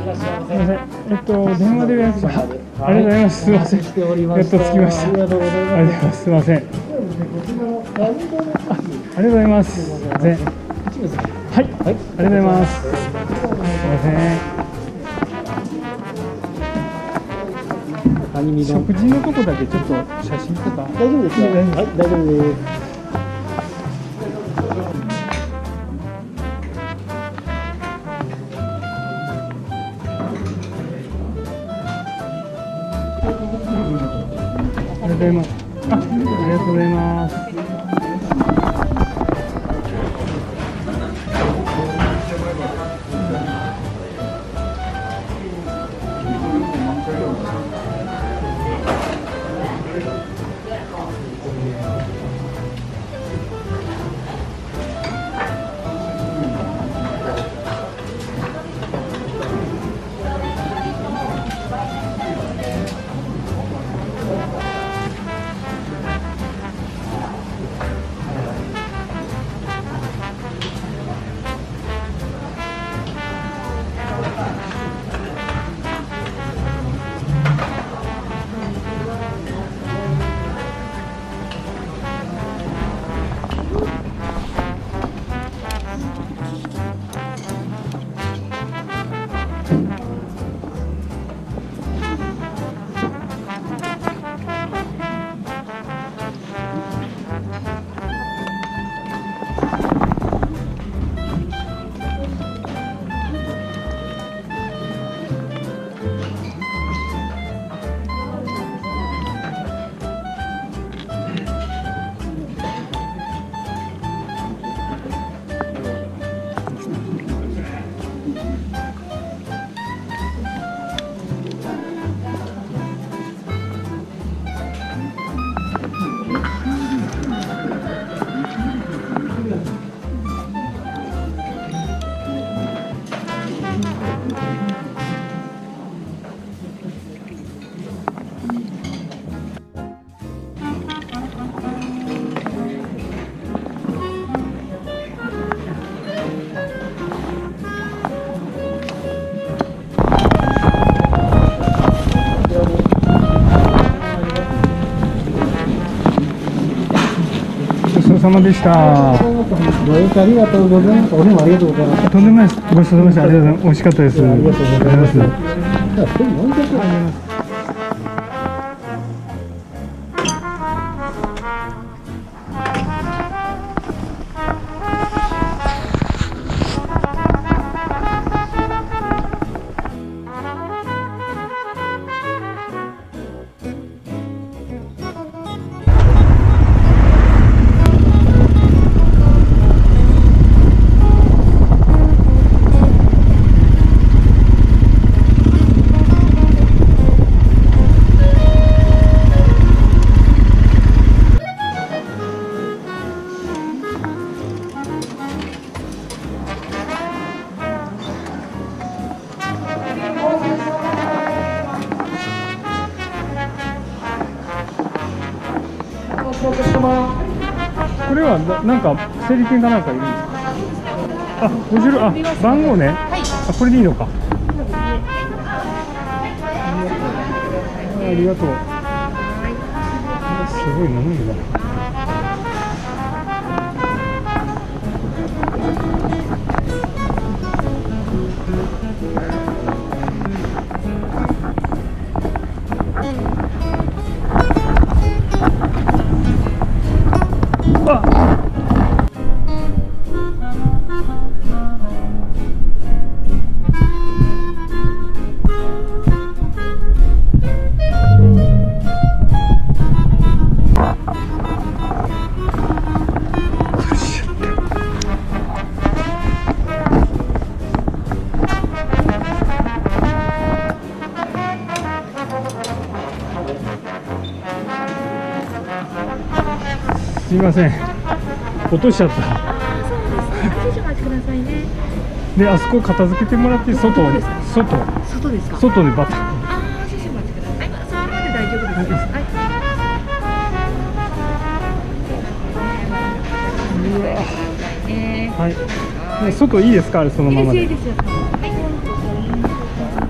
みません。電話で予約しました。ありがとうございます。すみません。やっと着きました。ありがとうございます。すみません。ありがとうございます。すみません。はい。ありがとうございます。すみません。食事のとこだけちょっと写真とか。大丈夫ですよ。はい、大丈夫です。ありがとうございます。ありがとうございます。ごちそうさまでした。 ご予約ありがとうございます。お電話ありがとうございます。 とんでもないです。ごちそうさまでした。ありがとうございます。美味しかったです。 ありがとうございます。じゃあ、 これはなんか整理券かなんかいるんですか。あ、50あ、番号ね。はい。あ、これでいいのか。ありがとう。すごい飲むんだ。すみません、落としちゃった。 少々お待ちくださいね。 で、あそこ片付けてもらって、外外ですか。 外ですか。 外でバタ。 ああ、少々お待ちください。そこまで大丈夫です。はい。 はい。で、外いいですか、そのままで。 いいですよ。はい。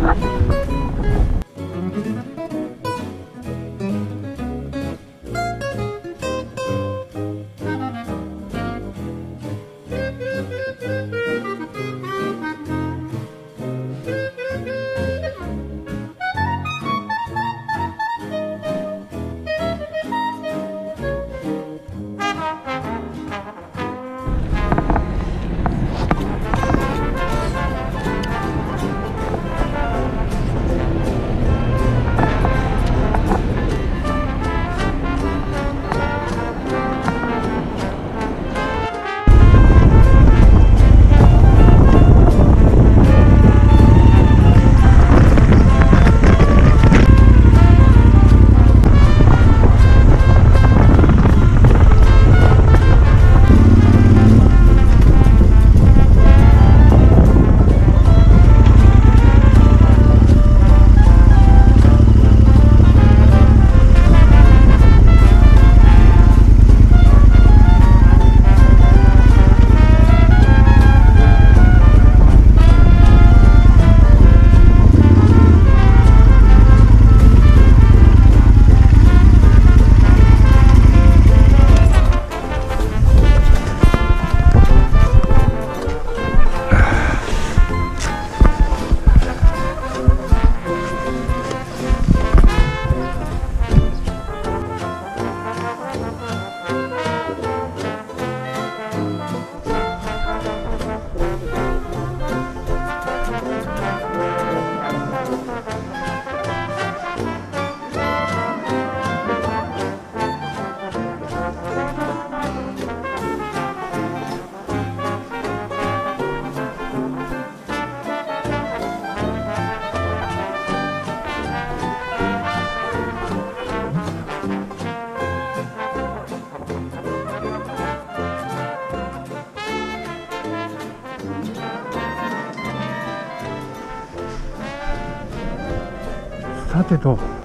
さてと